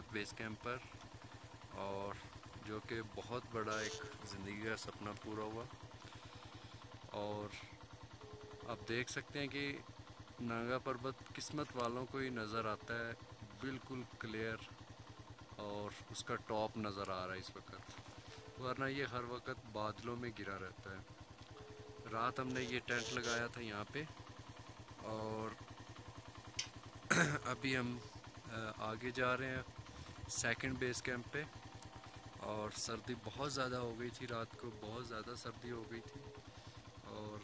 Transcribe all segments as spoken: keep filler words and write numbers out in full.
Base camp पर, और जो कि बहुत बड़ा एक ज़िंदगी का सपना पूरा हुआ। और आप देख सकते हैं कि नांगा पर्वत किस्मत वालों को ही नज़र आता है, बिल्कुल क्लियर, और उसका टॉप नज़र आ रहा है इस वक्त, वरना ये हर वक्त बादलों में गिरा रहता है। रात हमने ये टेंट लगाया था यहाँ पे, और अभी हम आगे जा रहे हैं सेकंड बेस कैंप पे। और सर्दी बहुत ज़्यादा हो गई थी, रात को बहुत ज़्यादा सर्दी हो गई थी, और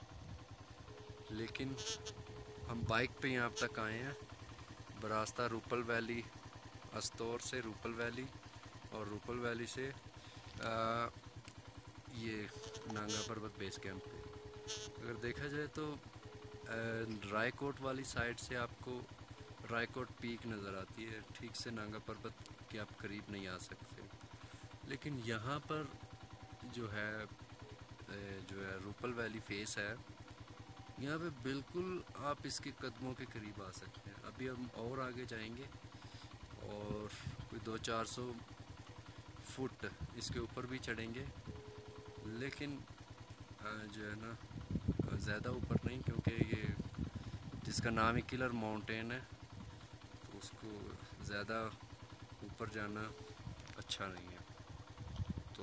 लेकिन हम बाइक पे यहाँ तक आए हैं, बरास्ता रूपल वैली, अस्तौर से रूपल वैली, और रूपल वैली से आ, ये नांगा पर्वत बेस कैंप पे। अगर देखा जाए तो रायकोट वाली साइड से आपको रायकोट पीक नज़र आती है, ठीक से नांगा पर्वत के आप करीब नहीं आ सकते। लेकिन यहाँ पर जो है जो है रूपल वैली फेस है, यहाँ पे बिल्कुल आप इसके कदमों के करीब आ सकते हैं। अभी हम और आगे जाएंगे और कोई दो चार सौ फुट इसके ऊपर भी चढ़ेंगे, लेकिन जो है ना ज़्यादा ऊपर नहीं, क्योंकि ये जिसका नाम ही किलर माउंटेन है, तो उसको ज़्यादा ऊपर जाना अच्छा नहीं है। तो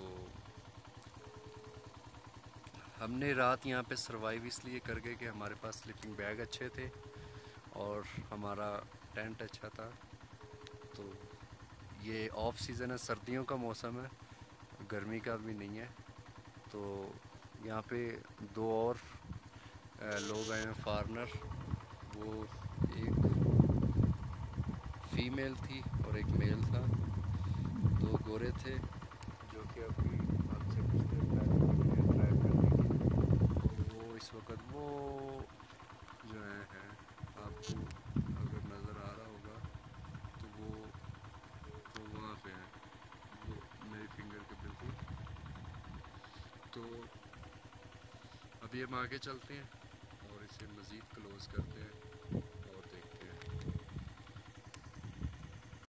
हमने रात यहाँ पे सरवाइव इसलिए कर गए कि हमारे पास स्लीपिंग बैग अच्छे थे और हमारा टेंट अच्छा था। तो ये ऑफ सीज़न है, सर्दियों का मौसम है, गर्मी का भी नहीं है। तो यहाँ पे दो और लोग आए हैं फॉरेनर, वो एक फीमेल थी और एक मेल था। दो गोरे थे जो कि अभी हमसे कुछ देर पहले ड्राइव करने की, और वो इस वक्त वो जो है, है आपको अगर नज़र आ रहा होगा तो वो वो वहाँ पे है, वो मेरी फिंगर के बिल्कुल। तो अभी हम आगे चलते हैं और इसे मज़ीद क्लोज़ करते हैं।